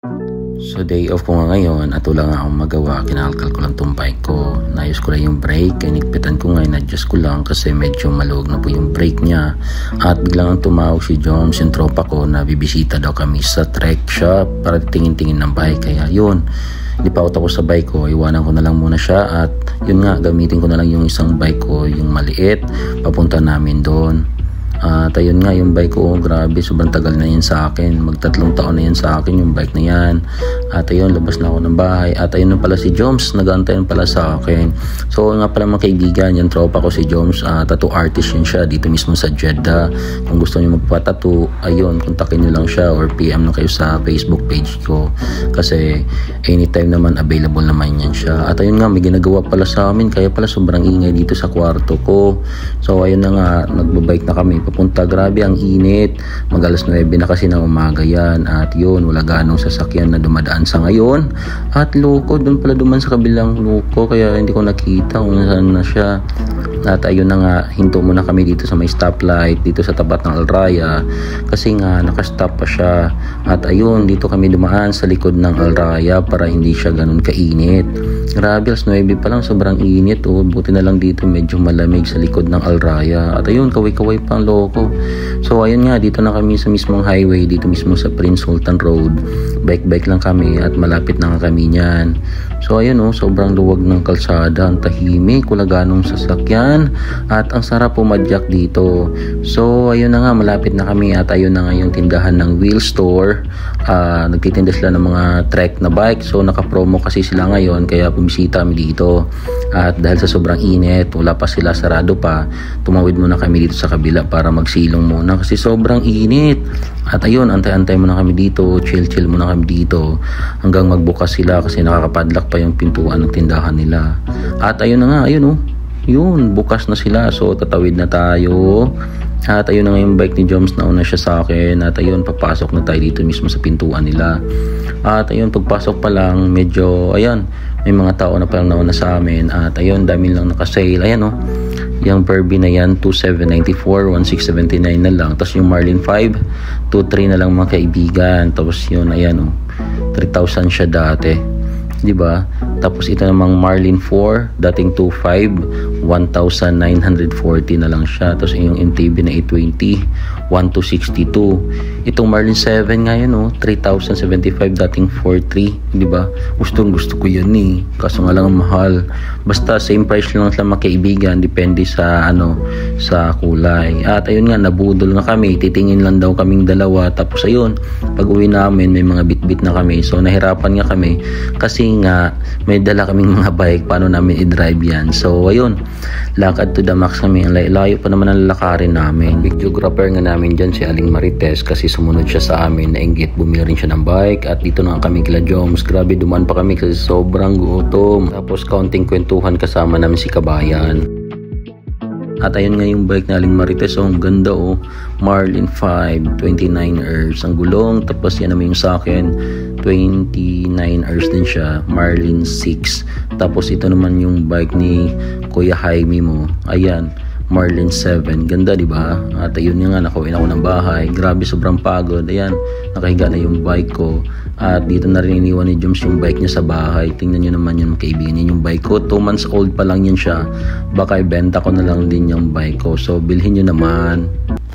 So day off ko nga ngayon at wala nga akong magawa, kinakal ko lang tong bike ko. Naayos ko lang yung brake, inigpitan ko nga, in-adjust ko lang kasi medyo maluwag na po yung brake niya. At biglang tumawag si Joms, yung tropa ko, na bibisita daw kami sa trek shop para tingin-tingin ng bike. Kaya yun, lipaut ako sa bike ko, iwanan ko na lang muna siya at yun nga, gamitin ko na lang yung isang bike ko, yung maliit, papunta namin doon. At ayun nga, yung bike ko, grabe, sobrang tagal na yan sa akin. Mag3 taon na yan sa akin yung bike na yan. At ayun, labas na ako ng bahay. At ayun na pala si Joms, nag-aantay na pala sa akin. So nga pala mga kaibigan, yung tropa ko si Joms, tattoo artist yun siya dito mismo sa Jeddah. Kung gusto niyo magpa-tattoo, ayun, kontakin niyo lang siya or PM na kayo sa Facebook page ko. Kasi anytime naman available naman yan siya. At ayun nga, may ginagawa pala sa amin, kaya pala sobrang ingay dito sa kwarto ko. So ayun na nga, nagbabike na kami papunta. Grabe ang init, mag 9 na kasi ng umaga yan. At yun, wala ganong sasakyan na dumadaan sa ngayon. At loko, doon pala duman sa kabilang loko, kaya hindi ko nakita kung saan na siya. At ayun na nga, hinto muna kami dito sa may stoplight dito sa tapat ng Al Raya kasi nga nakastop pa siya. At ayun, dito kami dumaan sa likod ng Al Raya para hindi siya ganun kainit. Grabe, 9 pa lang, sobrang init. Buti na lang dito medyo malamig sa likod ng Al Raya. At ayun, kaway-kaway pang loko. So ayun nga, dito na kami sa mismong highway, dito mismo sa Prince Sultan Road. Bike-bike lang kami at malapit na nga kami niyan. So ayun, sobrang luwag ng kalsada, ang tahimik, wala ganong sasakyan at ang sarap pumadyak dito. So ayun na nga, malapit na kami at ayun na nga yung tindahan ng Wheel Store. Nagtitinda sila ng mga trek na bike, so naka-promo kasi sila ngayon kaya bumisita kami dito. At dahil sa sobrang init, wala pa sila, sarado pa, tumawid muna kami dito sa kabila para magsilong muna kasi sobrang init. At ayun, antay-antay muna kami dito, chill-chill muna kami dito hanggang magbukas sila kasi nakakapadlock pa yung pintuan ng tindahan nila. At ayun na nga, ayun yun, bukas na sila, so tatawid na tayo. At ayun na nga yung bike ni Joms, nauna siya sa akin. At ayun, papasok na tayo dito mismo sa pintuan nila. At ayun, pagpasok pa lang, medyo, ayan, may mga tao na palang nauna sa amin. At ayun, dami lang nakasale. Ayan yung Furby na yan, 2,794, 1,679 na lang. Tapos yung Marlin 5, 2,300 na lang mga kaibigan. Tapos yun, ayan 3,000 siya dati, diba? Tapos ito namang Marlin 4, dating 2,500, 1,940 na lang siya. Tapos yung MTB na 820, 1,262. Itong Marlin 7 ngayon 3,075, dating 4,300, diba? Gusto ko yun kaso nga lang mahal. Basta same price lang sa mga kaibigan, depende sa sa kulay. At ayun nga, nabudol na kami, titingin lang daw kaming dalawa. Tapos ayun, pag uwi namin may mga bit-bit na kami, so nahirapan nga kami kasi nga may dala kaming mga bike, paano namin i-drive yan. So ayun, lakad to the max kami, ang layo pa naman ang lalakarin namin. Videographer nga namin dyan si Aling Marites kasi sumunod siya sa amin, nainggit, bumili rin siya ng bike. At dito na kami kila Joms, grabe, dumaan pa kami kasi sobrang gutom. Tapos kaunting kwentuhan kasama namin si Kabayan. At ayun nga yung bike na Aling Marites, ang ganda Marlin 5, 29 hours ang gulong. Tapos yan naman yung sa akin, 29 hours din siya, Marlin 6. Tapos ito naman yung bike ni Kuya Jaime mo, ayan, Marlin 7. Ganda, diba? At ayun nga, nakauwi na ako ng bahay. Grabe, sobrang pagod. Ayan, nakahiga na yung bike ko. At dito na rin iniwan ni Joms yung bike niya sa bahay. Tingnan nyo naman yun, kaibigan, yung bike ko. 2 months old pa lang yan siya. Baka ibenta ko na lang din yung bike ko. So bilhin nyo naman.